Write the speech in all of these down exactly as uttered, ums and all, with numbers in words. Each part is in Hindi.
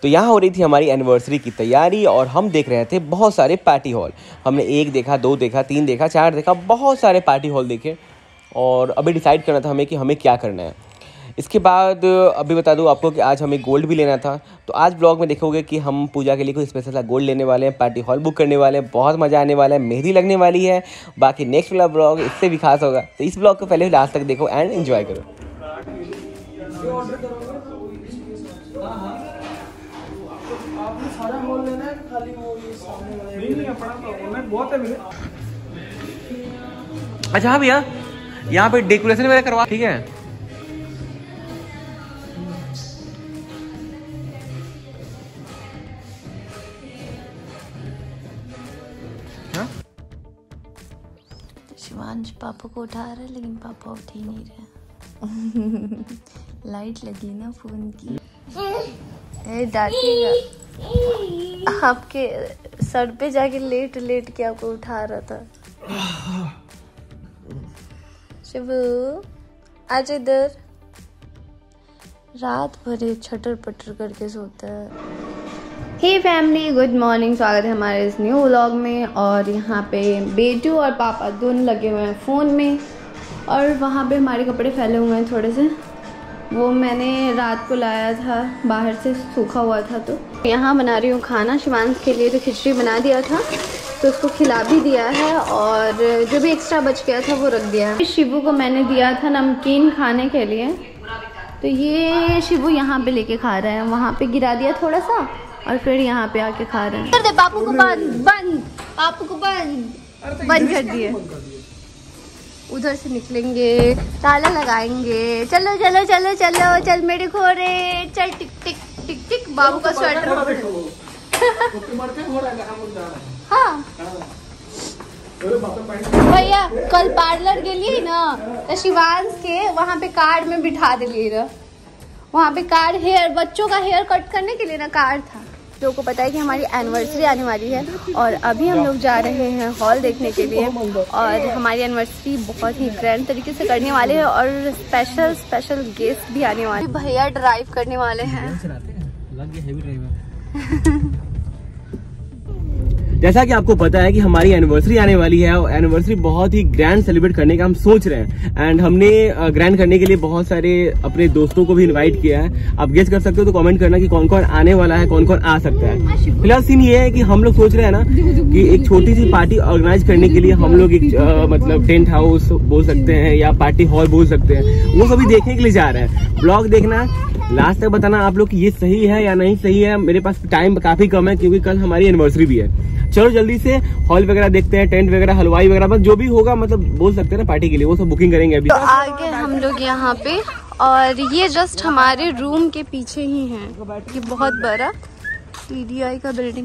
तो यहाँ हो रही थी हमारी एनिवर्सरी की तैयारी और हम देख रहे थे बहुत सारे पार्टी हॉल। हमने एक देखा, दो देखा, तीन देखा, चार देखा, बहुत सारे पार्टी हॉल देखे और अभी डिसाइड करना था हमें कि हमें क्या करना है। इसके बाद अभी बता दूं आपको कि आज हमें गोल्ड भी लेना था। तो आज ब्लॉग में देखोगे कि हम पूजा के लिए कोई स्पेशल गोल्ड लेने वाले हैं, पार्टी हॉल बुक करने वाले हैं, बहुत मज़ा आने वाला है, मेहंदी लगने वाली है। बाकी नेक्स्ट वाला ब्लॉग इससे भी खास होगा, तो इस ब्लॉग को पहले लास्ट तक देखो एंड एंजॉय करो। अच्छा हाँ भैया, यहाँ पे डेकोरेशन वगैरह करवा, ठीक है। शिवांश पापा को उठा रहा है लेकिन पापा उठ ही नहीं रहे। लाइट लगी ना फोन की। ए डांटेगा, आपके सर पे जाके लेट लेट के आपको उठा रहा था। शिवू आज इधर, रात भर ये छटर पटर करके सोता है। हे फैमिली, गुड मॉर्निंग, स्वागत है हमारे इस न्यू व्लॉग में। और यहाँ पे बेटू और पापा दोनों लगे हुए हैं फ़ोन में और वहाँ पे हमारे कपड़े फैले हुए हैं थोड़े से, वो मैंने रात को लाया था बाहर से, सूखा हुआ था। तो यहाँ बना रही हूँ खाना शिवांश के लिए। तो खिचड़ी बना दिया था तो उसको खिला भी दिया है और जो भी एक्स्ट्रा बच गया था वो रख दिया है। शिवू को मैंने दिया था नमकीन खाने के लिए, तो ये शिवू यहाँ पे लेके खा रहा है। वहाँ पे गिरा दिया थोड़ा सा और फिर यहाँ पे आके खा रहे हैं। कर दे पापू को बंद, बंद पापू को बंद बंद कर दिए। उधर से निकलेंगे, ताला लगाएंगे। चलो चलो चलो चलो चल मेरे घोड़े, चल टिक टिक टिक टिक। बाबू का स्वेटर हाँ भैया, कल पार्लर के लिए ना तो शिवांश के वहाँ पे कार्ड में बिठा दिलिए ना, वहाँ पे कार्ड, हेयर बच्चों का हेयर कट करने के लिए ना कार्ड था। लोगों को पता है कि हमारी एनिवर्सरी आने वाली है और अभी हम लोग जा रहे हैं हॉल देखने के लिए। और हमारी एनिवर्सरी बहुत ही ग्रैंड तरीके से करने वाले हैं और स्पेशल स्पेशल गेस्ट भी आने वाले। भैया ड्राइव करने वाले हैं। जैसा कि आपको पता है कि हमारी एनिवर्सरी आने वाली है और एनिवर्सरी बहुत ही ग्रैंड सेलिब्रेट करने का हम सोच रहे हैं। एंड हमने ग्रैंड करने के लिए बहुत सारे अपने दोस्तों को भी इनवाइट किया है। आप गेस कर सकते हो तो कमेंट करना कि कौन कौन आने वाला है, कौन कौन आ सकता है। फिलहाल सीन ये है कि हम लोग सोच रहे हैं ना कि एक छोटी सी पार्टी ऑर्गेनाइज करने के लिए हम लोग एक आ, मतलब टेंट हाउस बोल सकते हैं या पार्टी हॉल बोल सकते हैं, वो सभी देखने के लिए जा रहे हैं। ब्लॉग देखना, लास्ट तक बताना आप लोग कि ये सही है या नहीं सही है। मेरे पास टाइम काफी कम है क्योंकि कल हमारी एनिवर्सरी भी है। चलो जल्दी से हॉल वगैरह देखते हैं, टेंट वगैरह, हलवाई वगैरह, बस जो भी होगा मतलब बोल सकते हैं ना पार्टी के लिए, वो सब बुकिंग करेंगे अभी। तो आगे हम लोग यहाँ पे, और ये जस्ट हमारे रूम के पीछे ही है। ये बहुत बड़ा टी डी आई का बिल्डिंग।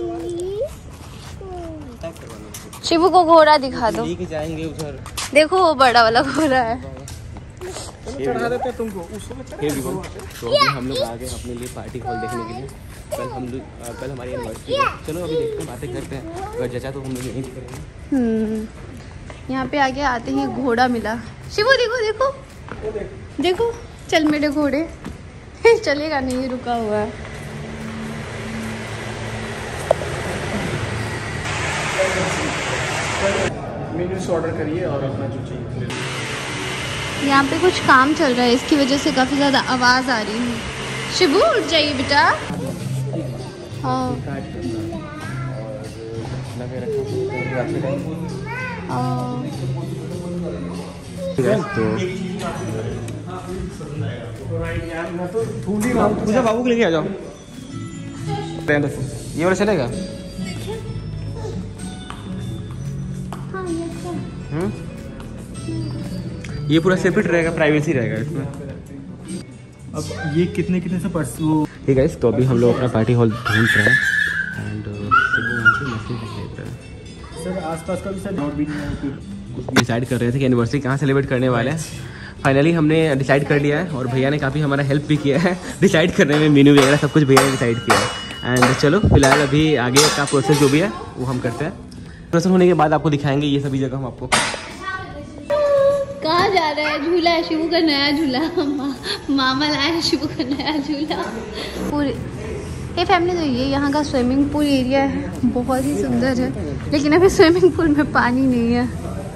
शिवू को घोड़ा दिखा दो, लेके जाएंगे उधर। देखो वो बड़ा वाला घोड़ा है। चढ़ा देते तुमको उसको। तो अभी हम लोग आ गए अपने लिए पार्टी हॉल देखने के लिए। कल हम लोग कल हमारी एनिवर्सरी है। चलो अभी देखते हैं, बातें करते हैं, अगर जचा तो हम लोग यहीं करेंगे। हम्म यहाँ पे आगे आते ही घोड़ा मिला। शिवू देखो देखो देखो, चल मेरे घोड़े। चलेगा नहीं, रुका हुआ है। मेन्यू से ऑर्डर करिए और अपना जो चाहिए। यहाँ पे कुछ काम चल रहा है, इसकी वजह से काफी ज्यादा आवाज आ रही है। शिवू उठ जाइए बेटा। हाँ तो बाबू को लेके आ जाओ। ये वाला चलेगा? हम्म, ये पूरा सेपरेट रहेगा, प्राइवेसी रहेगा इसमें। अब ये कितने कितने से पर्स वो ठीक है। तो अभी हम लोग अपना पार्टी हॉल ढूंढ रहे हैं एंड यहाँ पे मछली देख रहे हैं। सर आसपास का भी सर और भी डिसाइड कर रहे थे कि एनिवर्सरी कहाँ सेलिब्रेट करने वाले हैं। फाइनली हमने डिसाइड कर लिया है और भैया ने काफ़ी हमारा हेल्प भी किया है डिसाइड करने में। मेन्यू वगैरह सब कुछ भैया ने डिसाइड किया है। एंड चलो फिलहाल अभी आगे का प्रोसेस जो भी है वो हम करते हैं। प्रोसेस होने के बाद आपको दिखाएंगे ये सभी जगह हम आपको। कहाँ जा रहा है? झूला है, शिवू का नया झूला। मा, मामा लाया है शिवू का नया झूला। पूरे हे फैमिली, तो ये यहाँ का स्विमिंग पूल एरिया है, बहुत ही सुंदर है, लेकिन अभी स्विमिंग पूल में पानी नहीं है।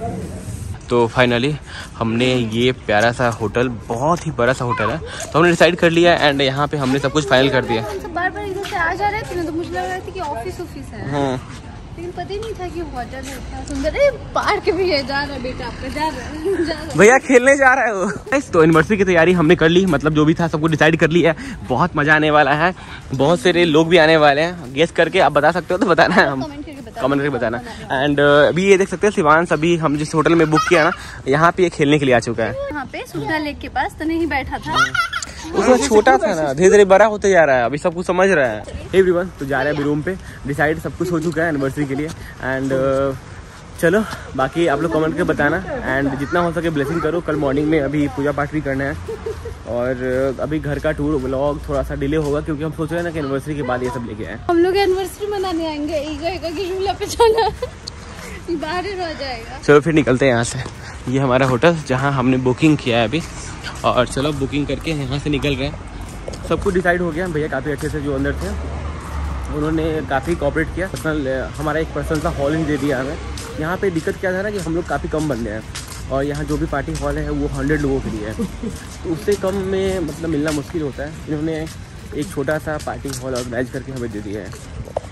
तो फाइनली हमने ये प्यारा सा होटल, बहुत ही बड़ा सा होटल है, तो हमने डिसाइड कर लिया एंड यहाँ पे हमने सब कुछ फाइनल कर दिया। बार बार इधर से आ जा रहे थे ना, तो मुझे लग रहा था कि ऑफिस ऑफिस है, हाँ, लेकिन पता ही नहीं था कि होटल है। इतना सुंदर है, पार्क भी है। जा रहा है बेटा आपका, जा रहा है, जा रहा है। भैया खेलने जा रहा है वो। तो एनिवर्सरी की तैयारी हमने कर ली, मतलब जो भी था सबको डिसाइड कर लिया है। बहुत मजा आने वाला है, बहुत सारे लोग भी आने वाले हैं। गेस करके आप बता सकते हो तो बताना है, हम कमेंट करके बताना। एंड अभी ये देख सकते हैं शिवांश, अभी हम जिस होटल में बुक किया ना, यहाँ पे खेलने के लिए आ चुका है। यहाँ पे सुधा लेक के पास तो नहीं बैठा था, उसमें छोटा था ना, धीरे धीरे बड़ा होते जा रहा है, अभी सब कुछ समझ रहा है। एवरीवन, तो जा रहे हैं अभी रूम पे, डिसाइड सब कुछ हो चुका है एनिवर्सरी के लिए। एंड uh, चलो बाकी आप लोग कमेंट करके बताना, एंड जितना हो सके ब्लेसिंग करो। कल मॉर्निंग में अभी पूजा पाठ भी करना है, और अभी घर का टूर व्लॉग थोड़ा सा डिले होगा, क्योंकि हम सोच रहे हैं ना कि एनिवर्सरी के बाद ये सब लेके आए। हम लोग एनिवर्सरी मनाने आएंगे, ईगा की झूला पे जाना बाहर रह जाएगा। चलो फिर निकलते हैं यहाँ से। ये हमारा होटल जहाँ हमने बुकिंग किया है अभी, और चलो बुकिंग करके यहाँ से निकल रहे हैं। सब कुछ डिसाइड हो गया। भैया काफ़ी अच्छे से जो अंदर थे उन्होंने काफ़ी कोऑपरेट किया। पर्सनल हमारा एक पर्सनल सा हॉल ही दे दिया हमें। यहाँ पे दिक्कत क्या था ना कि हम लोग काफ़ी कम बंदे हैं, और यहाँ जो भी पार्टी हॉल है वो हंड्रेड लोगों के लिए है, तो उससे कम में मतलब मिलना मुश्किल होता है। इन्होंने एक छोटा सा पार्टी हॉल ऑर्गेनाइज करके हमें दे दिया है।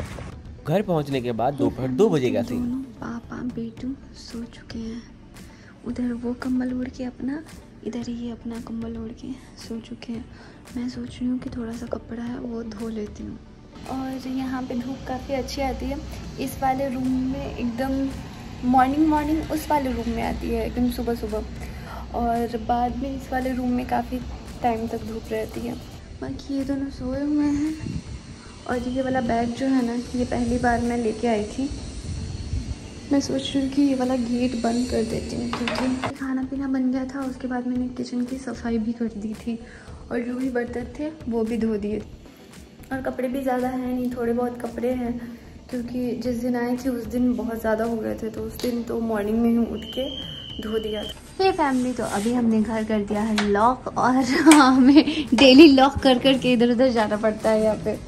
घर पहुँचने के बाद दोपहर दो बजे का सीन। पापा बेटू सो चुके हैं, उधर वो कंबल ओढ़ के अपना, इधर ये अपना कंबल ओढ़ के सो चुके हैं। मैं सोच रही हूँ कि थोड़ा सा कपड़ा है वो धो लेती हूँ। और यहाँ पे धूप काफ़ी अच्छी आती है। इस वाले रूम में एकदम मॉर्निंग मॉर्निंग उस वाले रूम में आती है एकदम सुबह सुबह, और बाद में इस वाले रूम में काफ़ी टाइम तक धूप रहती है। बाकी ये दोनों सोए हुए हैं, और ये वाला बैग जो है ना, ये पहली बार मैं लेके आई थी। मैं सोच रही हूँ कि ये वाला गेट बंद कर देती हूँ, क्योंकि खाना पीना बन गया था। उसके बाद मैंने किचन की सफाई भी कर दी थी, और जो भी बर्तन थे वो भी धो दिए। और कपड़े भी ज़्यादा हैं नहीं, थोड़े बहुत कपड़े हैं, क्योंकि जिस दिन आई थी उस दिन बहुत ज़्यादा हो गए थे, तो उस दिन तो मॉर्निंग में ही उठ के धो दिया था। ये फैमिली, तो अभी हमने घर कर दिया है लॉक, और हमें डेली लॉक कर कर के इधर उधर जाना पड़ता है यहाँ पे।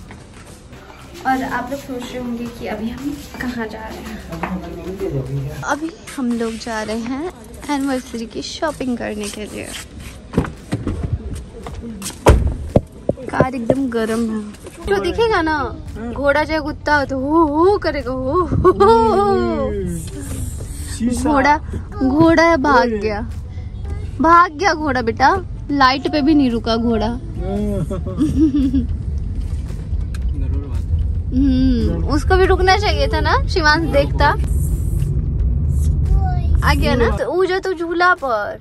और आप लोग सोच रहे होंगे कि अभी हम कहाँ जा रहे हैं। अभी हम लोग जा रहे हैं एनिवर्सरी की शॉपिंग करने के लिए। कार एकदम गर्म है, तो दिखेगा ना घोड़ा चाहे कुत्ता हो तो हो हो करेगा, हो हो। घोड़ा घोड़ा भाग गया भाग गया घोड़ा बेटा, लाइट पे भी नहीं रुका घोड़ा। हम्म उसको भी रुकना चाहिए था ना, शिवांश देखता। आ गया ना, तो ऊ जो तो झूला पर।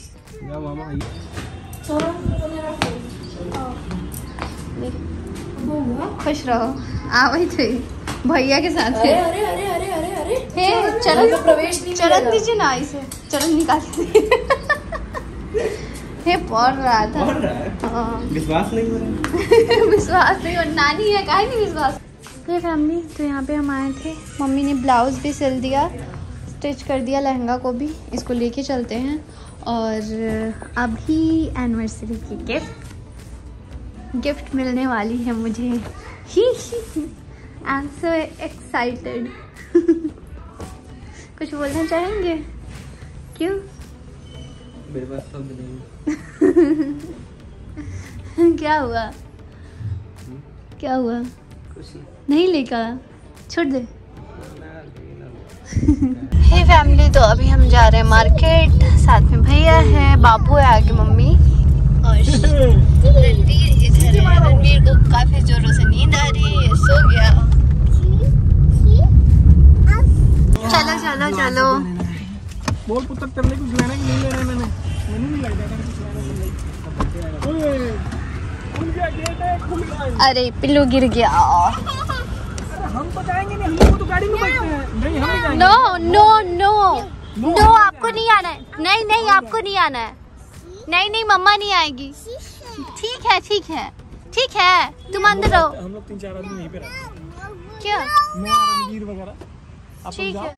खुश रहो, आ वही थे भैया के साथ। अरे अरे अरे अरे अरे अरे हे चरण प्रवेश नहीं, चरण दीजिए ना, इसे चरण निकाल दीजिए। हे पढ़ रहा था, हाँ विश्वास नहीं हो रहा। विश्वास नहीं, और नानी है काहे नहीं विश्वास। ये फैमिली, तो यहाँ पे हम आए थे, मम्मी ने ब्लाउज भी सिल दिया, स्टिच कर दिया लहंगा को भी। इसको लेके चलते हैं। और अभी एनिवर्सरी की गिफ्ट गिफ्ट मिलने वाली है मुझे। ही आई एम सो एक्साइटेड। कुछ बोलना चाहेंगे? क्यों? मेरे पास शब्द नहीं। क्या हुआ? क्या हुआ? कुछ नहीं, नहीं लेकर छोड़ दे। हे फैमिली, तो अभी हम जा रहे हैं मार्केट, साथ में भैया है, बाबू है, आगे मम्मी, और रणवीर इधर है। रणवीर को काफी जोरों से नींद आ रही है, सो गया। चलो चलो चलो, बोल पुत्र करने कुछ लेना कि नहीं लेना। मैंने मैंने नहीं लगता खुल गया गेट है, खुल गया। अरे पिल्लू गिर गया। हम तो जाएंगे नहीं, हम लोग तो गाड़ी में बैठते हैं। नहीं हम नहीं जाएंगे। नो नो नो नो, आपको नहीं आना है। नहीं नहीं आपको नहीं आना है। नहीं नहीं मम्मा नहीं आएगी। ठीक है ठीक है ठीक है, तुम अंदर रहो। हम लोग तीन चार आदमी यहीं पे रहते हैं। क्या? मैं रणवीर वगैरह। ठीक है।